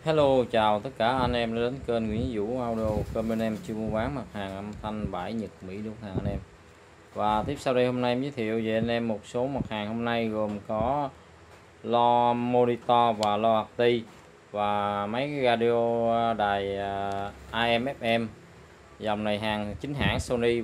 Hello, chào tất cả anh em đã đến kênh Nguyễn Vũ Audio. Kênh bên em chuyên mua bán mặt hàng âm thanh bãi Nhật Mỹ đúng hàng anh em. Và tiếp sau đây hôm nay em giới thiệu về anh em một số mặt hàng hôm nay gồm có lo monitor và lo hạt ti và mấy cái radio đài AM FM. Dòng này hàng chính hãng Sony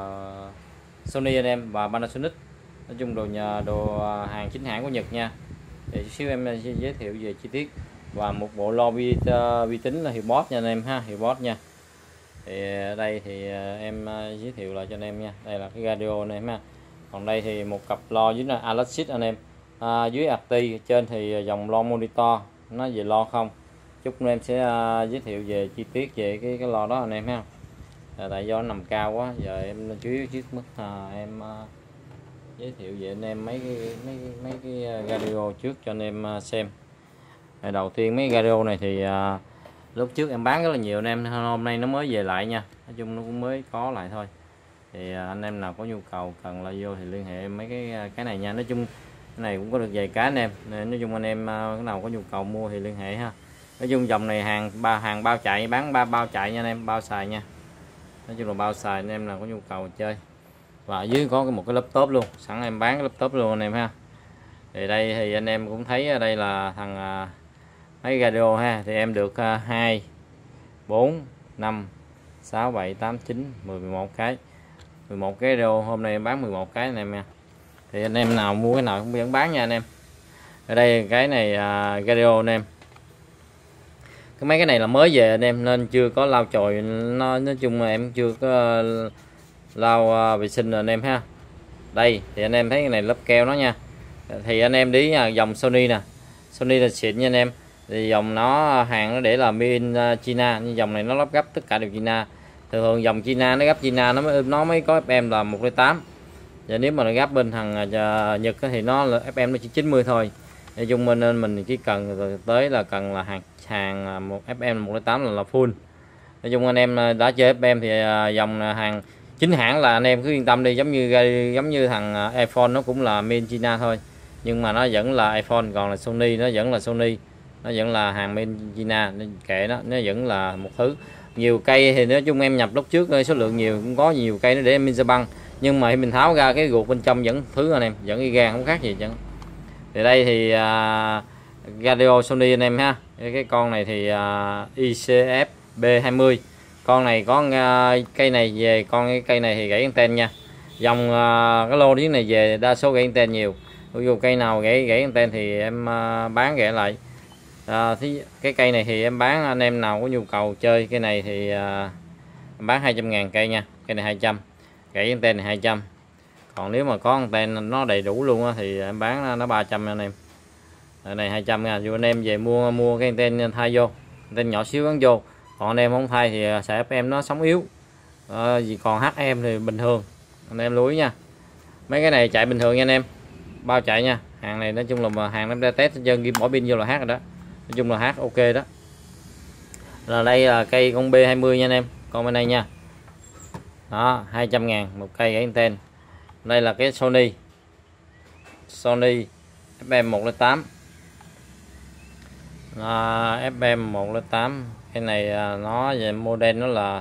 anh em và Panasonic. Nói chung đồ hàng chính hãng của Nhật nha. Thì xíu em giới thiệu về chi tiết. Và một bộ lo vi tính là hiệu Boss nha anh em ha, hiệu Boss nha. Thì ở đây thì em giới thiệu lại cho anh em nha. Đây là cái radio anh em ha. Còn đây thì một cặp lo dưới là Alexis anh em. Dưới Acti, trên thì dòng lo monitor, nó về lo không. Chút nữa em sẽ giới thiệu về chi tiết về cái lo đó anh em ha. Tại do nó nằm cao quá, giờ em chủ yếu trước mức em giới thiệu về anh em mấy cái radio trước cho anh em xem. Đầu tiên mấy radio này thì lúc trước em bán rất là nhiều anh em, hôm nay nó mới về lại nha, nói chung nó cũng mới có lại thôi. Thì anh em nào có nhu cầu cần là vô thì liên hệ mấy cái này nha. Nói chung cái này cũng có được vài cái anh em, nên nói chung anh em cái nào có nhu cầu mua thì liên hệ ha. Nói chung dòng này hàng bao chạy, bán bao chạy nha anh em, bao xài nha. Nói chung là bao xài anh em nào có nhu cầu chơi. Và ở dưới có một cái laptop luôn, sẵn em bán cái laptop luôn anh em ha. Thì đây thì anh em cũng thấy ở đây là thằng mấy radio ha, thì em được 2 4 5 6 7 8 9 10 11 cái, 11 cái radio. Hôm nay em bán 11 cái anh em nha. Thì anh em nào mua cái nào cũng vẫn bán nha anh em. Ở đây cái này radio anh em, mấy cái này là mới về anh em nên chưa có lau chùi, nói chung là em chưa có lau vệ sinh rồi anh em ha. Đây thì anh em thấy cái này lớp keo nó nha. Thì anh em đi dòng Sony nè, Sony là xịn nha anh em. Thì dòng nó hàng nó để là made in China, nhưng dòng này nó lắp ráp tất cả đều China. Thường dòng China nó gấp China nó mới có FM là 108. Và nếu mà nó gấp bên thằng Nhật thì nó là FM nó chỉ 90 thôi. Nói chung nên mình chỉ cần tới là cần là hàng một FM 108 là full. Nói chung anh em đã chơi FM thì dòng hàng chính hãng là anh em cứ yên tâm đi, giống như thằng iPhone nó cũng là made in China thôi, nhưng mà nó vẫn là iPhone, còn là Sony nó vẫn là Sony, nó vẫn là hàng made in China, nên kệ nó vẫn là một thứ. Nhiều cây thì nói chung em nhập lúc trước số lượng nhiều, cũng có nhiều cây nó để em in ra băng, nhưng mà mình tháo ra cái ruột bên trong vẫn thứ anh em, vẫn y gan không khác gì chẳng. Thì đây thì radio Sony anh em ha. Cái con này thì ICF B20. Con này có cây này về, con cây này thì gãy anten nha. Dòng cái lô điếc này về đa số gãy anten nhiều. Dù cây nào gãy anten thì em bán gãy lại. Cái cây này thì em bán, anh em nào có nhu cầu chơi cái này thì em bán 200.000 cây nha. Cây này 200, gãy anten này 200. Còn nếu mà có anten nó đầy đủ luôn thì em bán nó 300 anh em. Cái này 200 nha. Dù anh em về mua cái anten thay vô, anten nhỏ xíu gắn vô. Còn anh em không thay thì sẽ FM nó sóng yếu. Vì còn HM thì bình thường, anh em lưu ý nha. Mấy cái này chạy bình thường nha anh em, bao chạy nha. Hàng này nói chung là hàng em đã test hết trơn, ghi bỏ pin vô là hát rồi đó. Nói chung là hát ok đó. Là đây là cây con B20 nha anh em, con bên đây nha. Đó, 200.000 một cây gãy anten. Đây là cái Sony FM108, FM108. Cái này nó về model nó là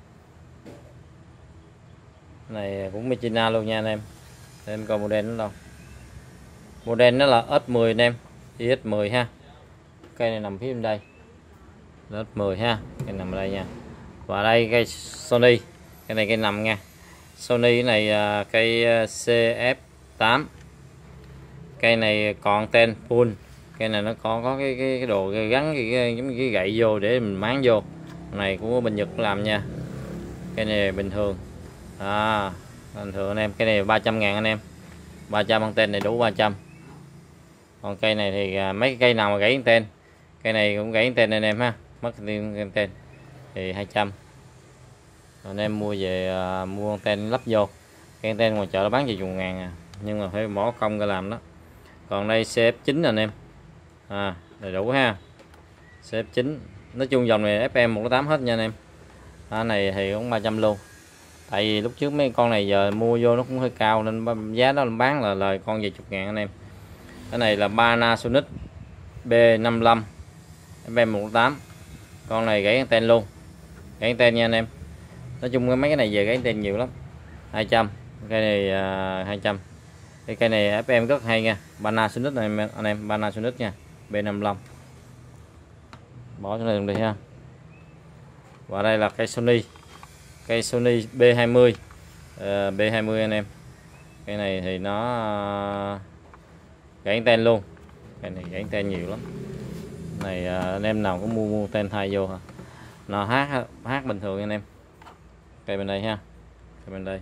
này cũng China luôn nha anh em. Để em coi model nó đâu. Model nó là S10 anh em, IX10 ha. Cây này nằm phía bên đây, S10 ha, cây nằm ở đây nha. Và đây cây Sony, cái này cây nằm nha. Sony cái này cây CF8. Cây này còn anten full. Cây này nó có cái đồ gắn giống như cái gậy vô để mình máng vô. Này của bên Nhật làm nha. Cây này bình thường. Bình thường anh em, cái này 300.000 anh em. 300 anten này đủ 300. Còn cây này thì mấy cây nào mà gãy anten, cây này cũng gãy anten anh em ha, mất anten thì 200. Anh em mua về mua anten lắp vô. Cái anten ngoài chợ nó bán 10.000 à, nhưng mà phải bỏ công ra làm đó. Còn đây CF9 anh em, đầy đủ ha. CF9, nói chung dòng này FM108 hết nha anh em. Này thì cũng 300 luôn. Tại vì lúc trước mấy con này giờ mua vô nó cũng hơi cao nên giá đó bán là lời con vài chục ngàn anh em. Cái này là Panasonic B55. FM108. Con này gãy anten luôn, gãy anten nha anh em. Nói chung mấy cái này về gãy anten nhiều lắm. 200, cây này 200. Cây này FM rất hay nha, Panasonic này anh em, Panasonic nha, B55. Bỏ cho này luôn đi ha. Và đây là cây Sony B20, B20 anh em. Cái này thì nó gãy anten luôn, cái này gãy anten nhiều lắm. Này anh em nào có mua anten thay vô hả? Nó hát bình thường anh em. Cây bên đây ha, cây bên đây.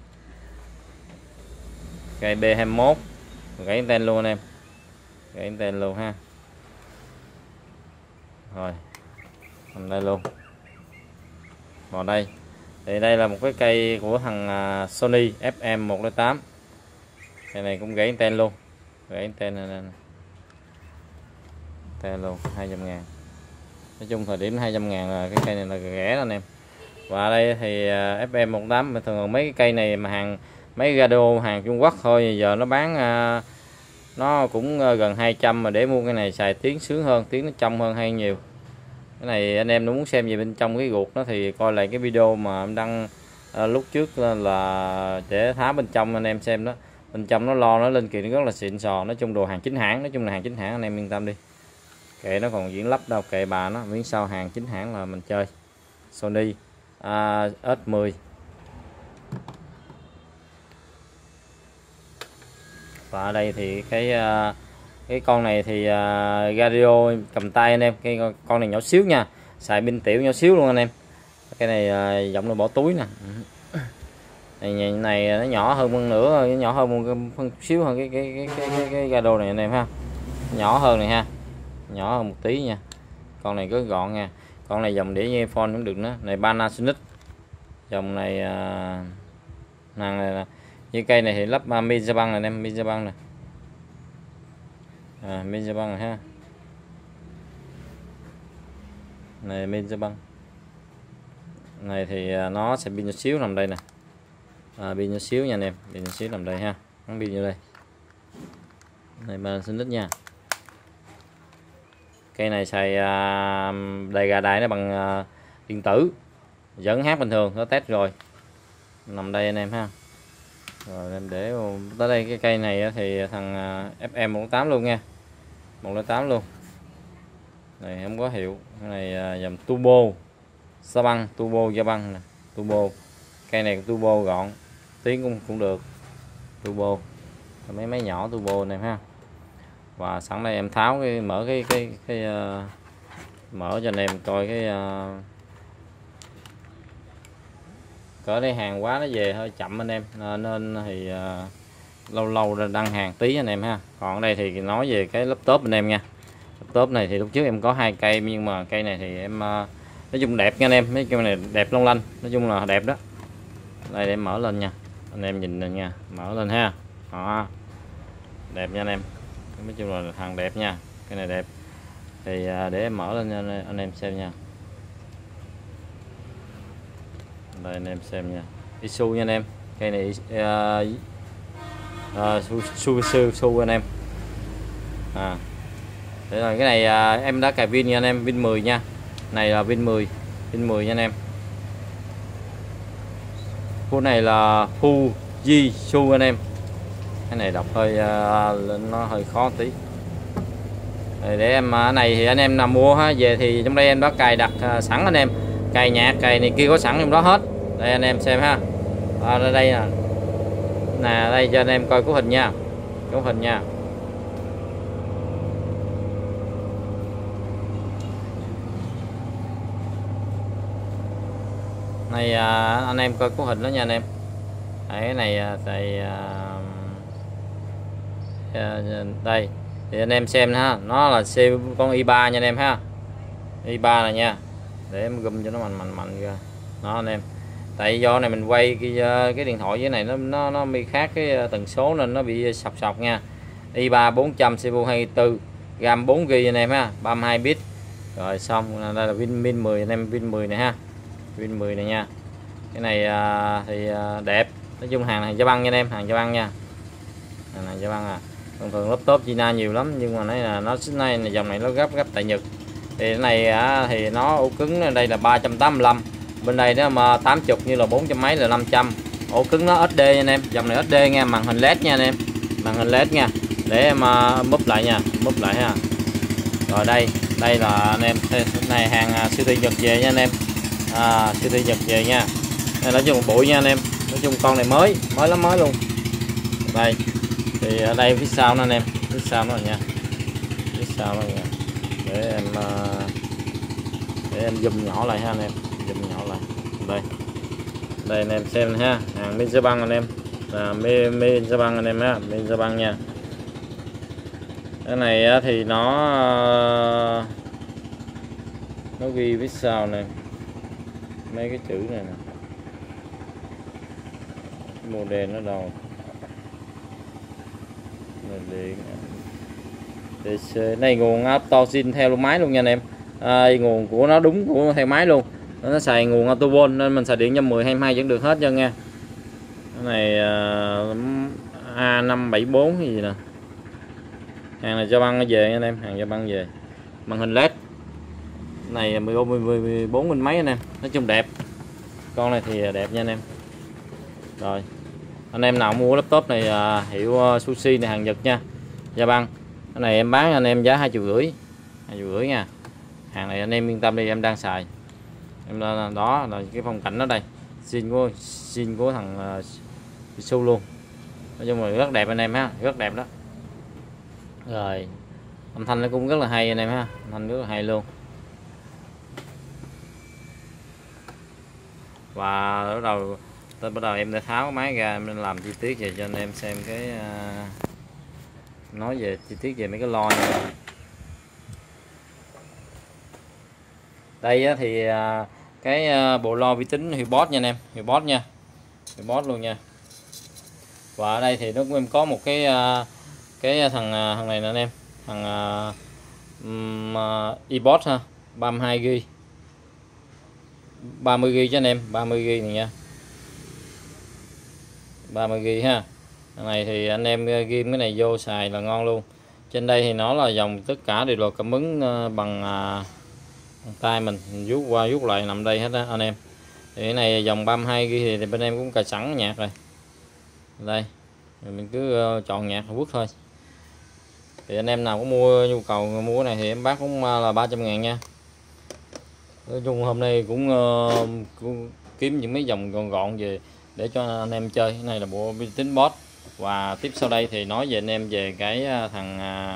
Cây B21 gãy anten luôn anh em, gãy anten luôn ha. Rồi nằm đây luôn. Vào đây thì đây là một cái cây của thằng Sony FM108. Cây này cũng gãy anten luôn, gãy anten này, anten luôn, 200.000. Nói chung thời điểm 200.000 là cái cây này là rẻ anh em. Và đây thì FM108 thường mấy cái cây này mà mấy radio hàng Trung Quốc thôi, giờ nó bán nó cũng gần 200, mà để mua cái này xài tiếng sướng hơn, tiếng nó trong hơn hay nhiều. Cái này anh em nếu muốn xem về bên trong cái ruột nó thì coi lại cái video mà em đăng lúc trước là để tháo bên trong anh em xem đó. Bên trong nó lo nó lên kỳ nó rất là xịn sò, nói chung đồ hàng chính hãng, nói chung là hàng chính hãng anh em yên tâm đi. Kệ nó còn diễn lắp đâu, kệ bà nó, miếng sau hàng chính hãng là mình chơi. Sony S10. Và ở đây thì cái con này thì radio cầm tay anh em, cái con này nhỏ xíu nha, xài pin tiểu nhỏ xíu luôn anh em. Cái này giọng nó bỏ túi nè. Này nó nhỏ hơn phân nửa, nhỏ hơn một phân xíu hơn cái radio này anh em ha, nhỏ hơn này ha, nhỏ hơn một tí nha. Con này cứ gọn nha, con này dòng đĩa earphone cũng được nữa. Này Panasonic, dòng này hàng này như cây này thì lắp Mesa băng này anh em, Mesa băng này, Mesa băng này ha, này Mesa băng này thì nó sẽ pin nhỏ xíu nằm đây nè, pin nhỏ xíu nha anh em, pin nhỏ xíu nằm đây ha, gắn pin vô đây. Này Panasonic nha. Cây này xài đầy gà đài nó bằng điện tử, vẫn hát bình thường, nó test rồi, nằm đây anh em ha. Rồi em để tới đây. Cái cây này thì thằng FM108 luôn nha, 108 luôn. Này không có hiệu. Cái này dòng turbo sa băng, turbo da băng nè, turbo. Cây này turbo gọn, tiếng cũng được, turbo. Mấy máy nhỏ turbo này ha. Và sẵn đây em tháo cái mở mở cho anh em coi cái cỡ đây hàng quá nó về hơi chậm anh em, nên thì lâu lâu đăng hàng tí anh em ha. Còn ở đây thì nói về cái laptop anh em nha. Laptop này thì lúc trước em có 2 cây, nhưng mà cây này thì em nói chung đẹp nha anh em, mấy cây này đẹp long lanh, nói chung là đẹp đó. Đây để em mở lên nha, anh em nhìn này nha, mở lên ha. Đó, đẹp nha anh em, nói chung là thằng đẹp nha, cái này đẹp. Thì để em mở lên nha anh em xem nha. Đây anh em xem nha, Isu nha anh em, cây này su anh em. Để rồi cái này em đã cài pin nha anh em, pin 10 nha, này là pin 10 nha anh em. Khu này là Fujitsu anh em, cái này đọc hơi nó hơi khó tí. Để em này thì anh em nào mua về thì trong đây em đã cài đặt sẵn anh em, cài nhạc cài này kia có sẵn trong đó hết. Đây anh em xem ha, đây nè, đây cho anh em coi cấu hình nha, cấu hình nha. Này anh em coi cấu hình đó nha anh em. Cái này đây thì anh em xem ha, nó là con i3 nha anh em ha, i3 này nha. Để em gum cho nó mạnh ra đó anh em. Tại do này mình quay cái điện thoại với này nó bị khác cái tần số nên nó bị sọc nha. i3 400 CPU 24 RAM 4GB anh em ha, 32 bit. Rồi xong, đây là pin 10 anh em, pin 10 này ha, pin 10 này nha. Cái này thì đẹp, nói chung hàng da băng nha anh em, hàng da băng nha, hàng da băng. Thường laptop China nhiều lắm, nhưng mà nó này dòng này nó gấp tại Nhật, Thì cái này thì nó ổ cứng đây là 385, bên đây nó mà 80 như là 400 mấy là 500. Ổ cứng nó SD nha anh em, dòng này SD nha, màn hình LED nha anh em, màn hình LED nha, để em múp lại nha, múp lại ha. Rồi đây là anh em, này hàng siêu thị Nhật về nha anh em, siêu thị Nhật về nha. Đây nói chung bụi nha anh em, nói chung con này mới lắm, mới luôn. Đây thì ở đây phía sau nó anh em, phía sau nó nha, phía sau nó nha, để em zoom nhỏ lại ha anh em, zoom nhỏ lại. Đây anh em xem ha, hàng Minzabank anh em, là Minzabank anh em ha, Minzabank nha. Cái này thì nó ghi phía sau này mấy cái chữ này nè, model nó đâu điện DC này, nguồn auto zin theo máy luôn nha anh em. Nguồn của nó đúng của theo máy luôn, nó xài nguồn auto volt nên mình xài điện 110 22 vẫn được hết cho nha. Cái này A574 cái gì nè, hàng này cho băng nó về nha anh em, hàng cho băng về, màn hình LED này 14 inch mấy anh em, nói chung đẹp, con này thì đẹp nha anh em. Rồi anh em nào mua laptop này hiệu Sushi này, hàng Nhật nha, Gia Băng, cái này em bán anh em giá 2,5 triệu nha. Hàng này anh em yên tâm đi, em đang xài em, đó là cái phong cảnh đó đây, zin của thằng Su luôn, nói chung là rất đẹp anh em ha, rất đẹp đó. Rồi âm thanh nó cũng rất là hay anh em ha, âm thanh rất là hay luôn. Và bắt đầu em đã tháo máy ra, em nên làm chi tiết về cho anh em xem cái nói về chi tiết về mấy cái lo này. Đây thì cái bộ lo vi tính Hillboss nha anh em, Hillboss nha, Hillboss luôn nha. Và ở đây thì nó cũng có một cái thằng này nè anh em, thằng eBoss ha, 32GB 30GB cho anh em, 30GB này nha, 30GB ha. Cái này thì anh em ghim cái này vô xài là ngon luôn. Trên đây thì nó là dòng tất cả đều là cảm ứng bằng tay mình vuốt qua vuốt lại nằm đây hết á anh em. Thì cái này dòng 32GB thì bên em cũng cài sẵn nhạc rồi. Đây rồi mình cứ chọn nhạc và vuốt thôi. Thì anh em nào có nhu cầu mua cái này thì em bán cũng là 300.000 nha. Nói chung hôm nay cũng kiếm những mấy dòng gọn gọn về để cho anh em chơi. Cái này là bộ vi tính boss. Và tiếp sau đây thì nói về anh em về cái thằng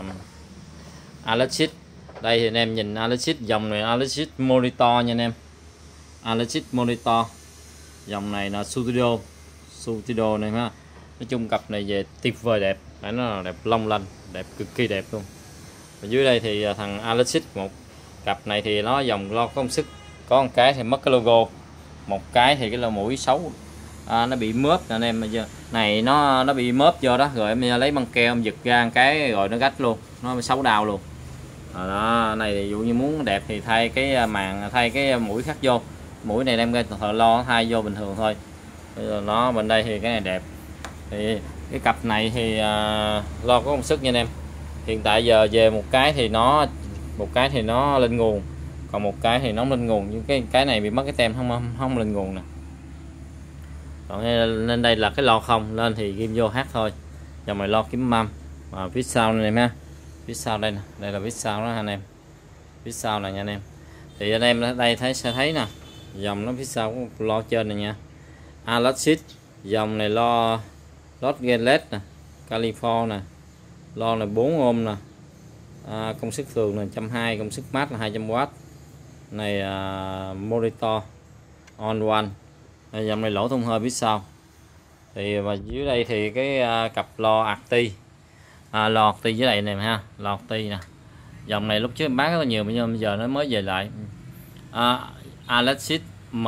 Alexis. Đây thì anh em nhìn Alexis, dòng này Alexis Monitor nha anh em, Alexis Monitor, dòng này là Studio này ha. Nói chung cặp này về tuyệt vời đẹp, phải nó đẹp long lanh, đẹp cực kỳ đẹp luôn. Ở dưới đây thì thằng Alexis, một cặp này thì nó dòng lo công sức, có một cái thì mất cái logo, một cái thì cái lỗ mũi xấu, nó bị mớp anh em. Này nó bị mớp vô đó, rồi em lấy băng keo em giật ra một cái rồi nó gách luôn, nó xấu đau luôn. Đó, này thì dụ như muốn đẹp thì thay cái màn, thay cái mũi khác vô, mũi này đem ra thợ lo thay vô bình thường thôi. Nó bên đây thì cái này đẹp. Thì cái cặp này thì lo có công sức nha anh em. Hiện tại giờ về một cái thì nó lên nguồn, còn một cái thì nó lên nguồn, nhưng cái này bị mất cái tem không lên nguồn nè. Còn nên đây là cái lo không lên thì ghim vô hát thôi. Dòng này lo kiếm mâm. Và phía sau này em ha, phía sau đây nè, đây là phía sau đó anh em, phía sau này nha anh em. Thì anh em ở đây sẽ thấy nè, dòng nó phía sau của lo trên này nha, Alexis, dòng này lo Los Angeles nè, California nè, lo là 4 ohm nè, công suất thường là 120, công suất max là 200W này, monitor on one. Dòng này lỗ thông hơi phía sau. Thì và dưới đây thì cái cặp lo Acti, lo Acti dưới đây này ha, lo Acti nè. Dòng này lúc trước em bán rất là nhiều, bây giờ nó mới về lại. Alexis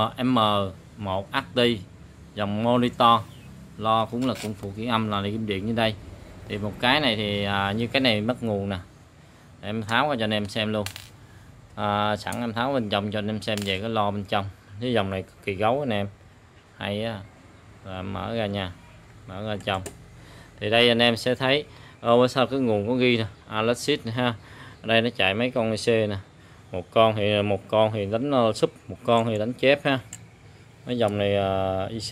M1 Acti, dòng monitor, lo cũng là công phụ kiện âm là kim điện như đây. Thì một cái này thì như cái này mất nguồn nè, em tháo ra cho anh em xem luôn. Sẵn em tháo bên trong cho anh em xem về cái lo bên trong. Cái dòng này cực kỳ gấu anh em, hay á. Rồi mở ra nha, mở ra trong thì đây anh em sẽ thấy ở sau cái nguồn có ghi nè, Alexis ha. Ở đây nó chạy mấy con IC nè, một con thì đánh súp, một con thì đánh chép ha. Mấy dòng này IC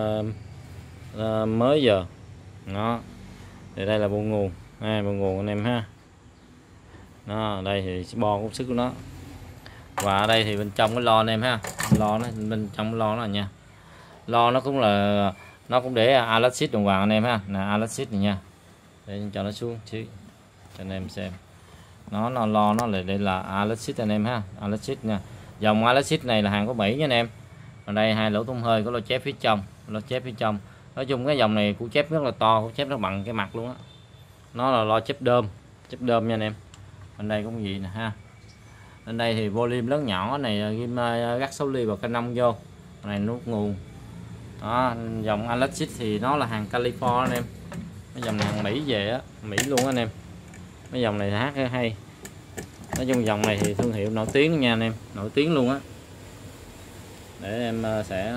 mới giờ đó. Thì đây là bộ nguồn, bộ nguồn anh em ha. Đó, đây thì bo công sức của nó. Và ở đây thì bên trong cái lo anh em ha, lo nó bên trong cái lo nó nha. Lo nó cũng để Alexis đồng vàng anh em ha, là Alexis này nha. Để cho nó xuống chứ cho anh em xem. Nó lo nó là đây là Alexis anh em ha, Alexis nha. Dòng Alexis này là hàng của Mỹ nha anh em. Ở đây hai lỗ thông hơi có lô chép phía trong, lô chép phía trong. Nói chung cái dòng này củ chép rất là to, củ chép nó bằng cái mặt luôn á. Nó là lo chép đơm nha anh em. Bên đây cũng gì nè ha. Bên đây thì volume lớn nhỏ này ghim gắt 6 ly vào canon vô. Này nút nguồn. Đó, dòng Alexis thì nó là hàng California anh em. Cái dòng này hàng Mỹ về á, Mỹ luôn anh em. Mấy dòng này hát hay. Nói chung dòng này thì thương hiệu nổi tiếng nha anh em, nổi tiếng luôn á. Để em sẽ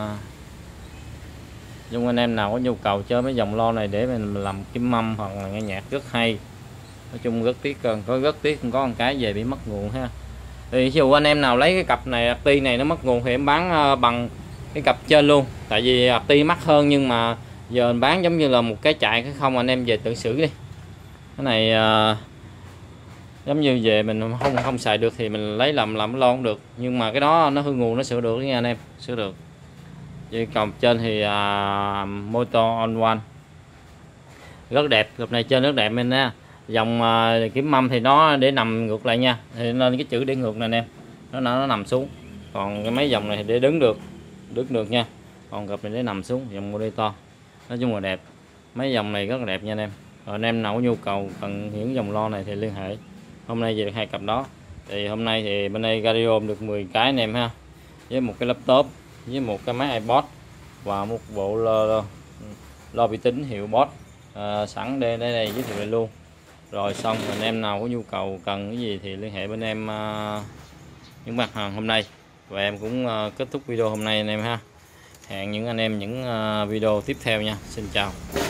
dùng anh em nào có nhu cầu chơi mấy dòng lo này để mình làm kim mâm hoặc là nghe nhạc rất hay. Nói chung rất tiếc, không có một cái về bị mất nguồn ha. Thì ví dụ anh em nào lấy cái cặp này Arti này nó mất nguồn thì em bán bằng cái cặp trên luôn. Tại vì Arti mắc hơn nhưng mà giờ mình bán giống như là một cái chạy cái không, anh em về tự xử đi. Cái này giống như về mình không xài được thì mình lấy làm lo cũng được, nhưng mà cái đó nó hư nguồn nó sửa được nha anh em, sửa được. Vậy còn trên thì motor on one rất đẹp, cặp này trên rất đẹp anh nha. Dòng kiếm mâm thì nó để nằm ngược lại nha, thì nên cái chữ để ngược này anh em, nó nằm xuống. Còn cái mấy dòng này thì để đứng được nha. Còn cặp này để nằm xuống, dòng monitor nói chung là đẹp. Mấy dòng này rất là đẹp nha anh em. Rồi anh em nào có nhu cầu cần những dòng lo này thì liên hệ. Hôm nay về được hai cặp đó. Thì hôm nay thì bên đây Gardium được 10 cái anh em ha, với một cái laptop, với một cái máy iPod và một bộ lo vi tính hiệu Boss sẵn đây giới thiệu lại luôn. Rồi xong anh em nào có nhu cầu cần cái gì thì liên hệ bên em những mặt hàng hôm nay. Và em cũng kết thúc video hôm nay anh em ha. Hẹn những anh em những video tiếp theo nha. Xin chào.